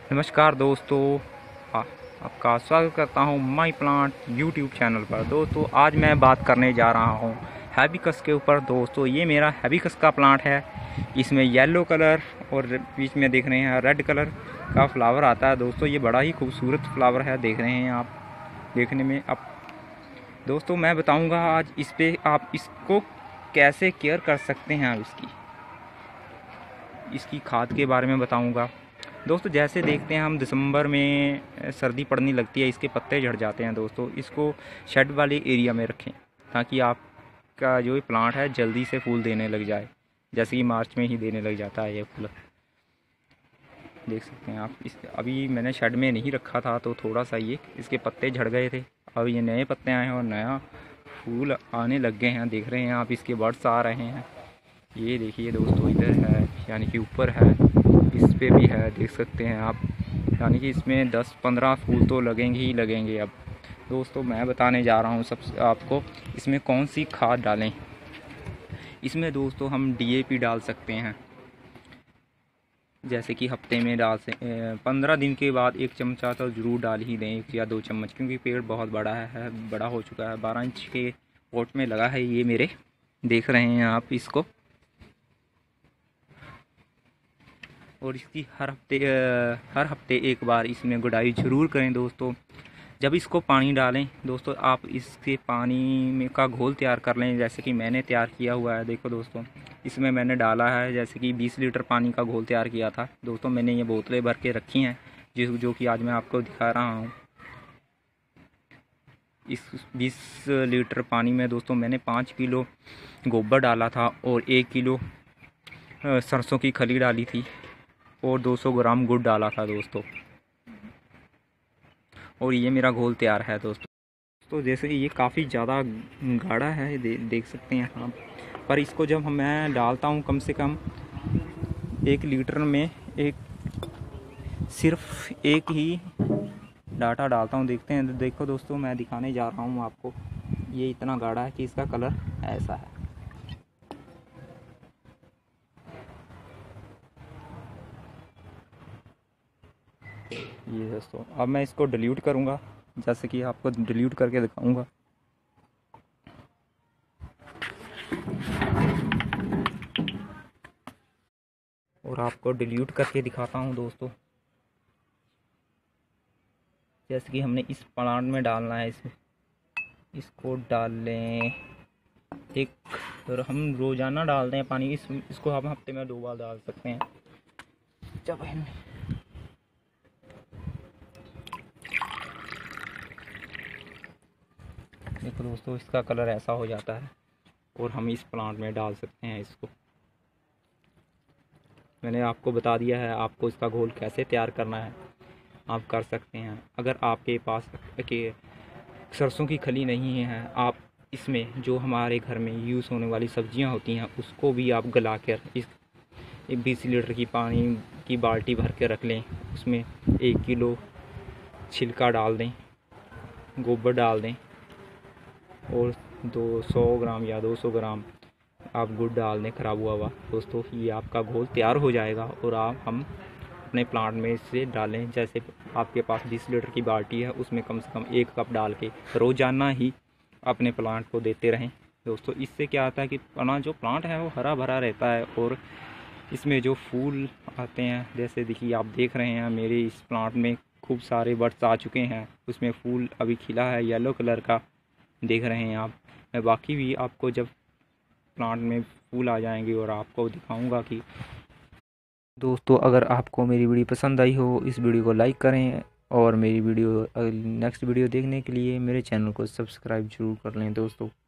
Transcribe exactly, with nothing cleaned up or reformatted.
नमस्कार दोस्तों, आ- आपका स्वागत करता हूं माई प्लांट यूट्यूब चैनल पर। दोस्तों आज मैं बात करने जा रहा हूं हैबिस्कस के ऊपर। दोस्तों ये मेरा हैबिस्कस का प्लांट है। इसमें येलो कलर और बीच में देख रहे हैं रेड कलर का फ्लावर आता है। दोस्तों ये बड़ा ही खूबसूरत फ्लावर है, देख रहे हैं आप देखने में। अब दोस्तों मैं बताऊंगा आज इस पे आप इसको कैसे केयर कर सकते हैं। आप इसकी इसकी खाद के बारे में बताऊंगा। दोस्तों जैसे देखते हैं हम दिसंबर में सर्दी पड़ने लगती है, इसके पत्ते झड़ जाते हैं। दोस्तों इसको शेड वाले एरिया में रखें ताकि आपका जो प्लांट है जल्दी से फूल देने लग जाए। जैसे कि मार्च में ही देने लग जाता है ये फूल, देख सकते हैं आप। इस अभी मैंने शेड में नहीं रखा था तो थोड़ा सा ये इसके पत्ते झड़ गए थे। अब ये नए पत्ते आए हैं और नया फूल आने लग गए हैं, देख रहे हैं आप। इसके बर्ड्स आ रहे हैं, ये देखिए दोस्तों, इधर है यानी कि ऊपर है, इस पे भी है, देख सकते हैं आप। यानी कि इसमें दस पंद्रह फूल तो लगेंगे ही लगेंगे। अब दोस्तों मैं बताने जा रहा हूँ सबसे आपको इसमें कौन सी खाद डालें। इसमें दोस्तों हम डी ए पी डाल सकते हैं, जैसे कि हफ्ते में डाल से पंद्रह दिन के बाद एक चमचा तो ज़रूर डाल ही दें, एक या दो चम्मच, क्योंकि पेड़ बहुत बड़ा है, बड़ा हो चुका है। बारह इंच के पॉट में लगा है ये मेरे, देख रहे हैं आप इसको। और इसकी हर हफ्ते हर हफ्ते एक बार इसमें गुड़ाई ज़रूर करें दोस्तों। जब इसको पानी डालें दोस्तों, आप इसके पानी में का घोल तैयार कर लें, जैसे कि मैंने तैयार किया हुआ है। देखो दोस्तों, इसमें मैंने डाला है जैसे कि बीस लीटर पानी का घोल तैयार किया था। दोस्तों मैंने ये बोतलें भर के रखी हैं, जिस जो कि आज मैं आपको दिखा रहा हूँ। इस बीस लीटर पानी में दोस्तों मैंने पाँच किलो गोबर डाला था और एक किलो सरसों की खली डाली थी और दो सौ ग्राम गुड़ डाला था दोस्तों। और ये मेरा घोल तैयार है दोस्तों। तो जैसे ये काफ़ी ज़्यादा गाढ़ा है, दे, देख सकते हैं आप। पर इसको जब मैं डालता हूँ कम से कम एक लीटर में एक सिर्फ एक ही डाटा डालता हूँ। देखते हैं, देखो दोस्तों मैं दिखाने जा रहा हूँ आपको। ये इतना गाढ़ा है कि इसका कलर ऐसा है। ये दोस्तों अब मैं इसको डिल्यूट करूँगा, जैसे कि आपको डिल्यूट करके दिखाऊंगा। और आपको डिल्यूट करके दिखाता हूँ दोस्तों। जैसे कि हमने इस प्लांट में डालना है, इसमें इसको डाल लें एक, और हम रोज़ाना डालते हैं पानी। इस इसको हम हफ्ते में दो बार डाल सकते हैं। जब हम देखो दोस्तों, इसका कलर ऐसा हो जाता है और हम इस प्लांट में डाल सकते हैं इसको। मैंने आपको बता दिया है आपको इसका घोल कैसे तैयार करना है, आप कर सकते हैं। अगर आपके पास के सरसों की खली नहीं है, आप इसमें जो हमारे घर में यूज़ होने वाली सब्जियां होती हैं उसको भी आप गला कर इस बीस लीटर की पानी की बाल्टी भर के रख लें। उसमें एक किलो छिलका डाल दें, गोबर डाल दें और दो सौ ग्राम या दो सौ ग्राम आप गुड़ डाल दें ख़राब हुआ हुआ। दोस्तों ये आपका घोल तैयार हो जाएगा और आप हम अपने प्लांट में इसे डालें। जैसे आपके पास बीस लीटर की बाल्टी है, उसमें कम से कम एक कप डाल के रोज़ाना ही अपने प्लांट को देते रहें दोस्तों। इससे क्या आता है कि अपना जो प्लांट है वो हरा भरा रहता है और इसमें जो फूल आते हैं, जैसे देखिए आप देख रहे हैं मेरे इस प्लांट में खूब सारे बर्ड्स आ चुके हैं। उसमें फूल अभी खिला है येलो कलर का, देख रहे हैं आप। मैं बाकी भी आपको जब प्लांट में फूल आ जाएंगे और आपको दिखाऊंगा कि दोस्तों अगर आपको मेरी वीडियो पसंद आई हो, इस वीडियो को लाइक करें और मेरी वीडियो नेक्स्ट वीडियो देखने के लिए मेरे चैनल को सब्सक्राइब जरूर कर लें दोस्तों।